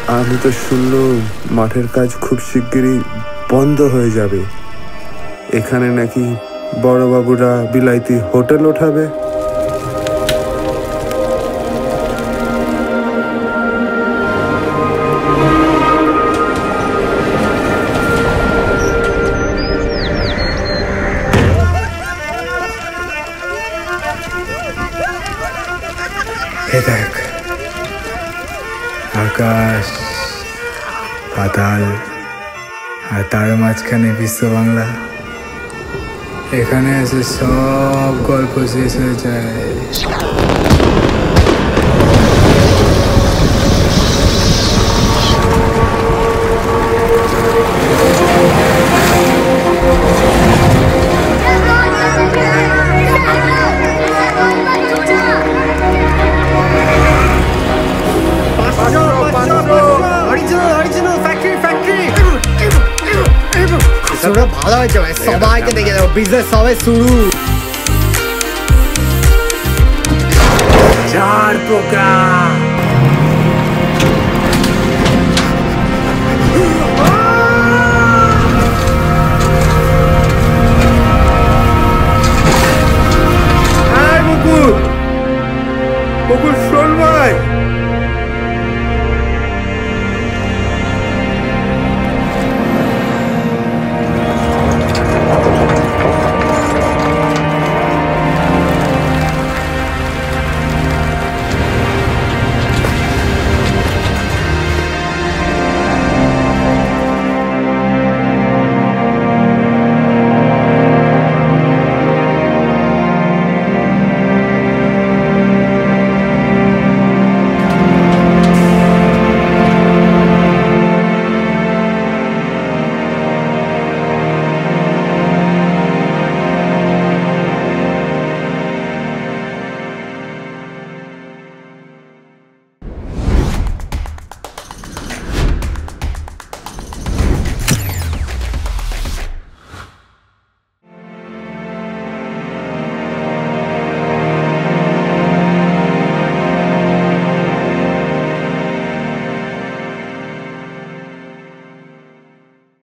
আমি তো শুনলাম মাঠের কাজ খুব শিগগিরই বন্ধ হয়ে যাবে। এখানে নাকি বড়বাবুরা বিলাইতি হোটেল ওঠাবে। দেখ, আকাশ পাতাল আর তার মাঝখানে বিশ্ব বাংলা। এখানে এসে সব গল্প শেষ হয়ে যায়। ভালো হয়েছে ভাই, সবাইকে দেখে দেবো, বিজনেস সবাই শুরু। চার প্রকার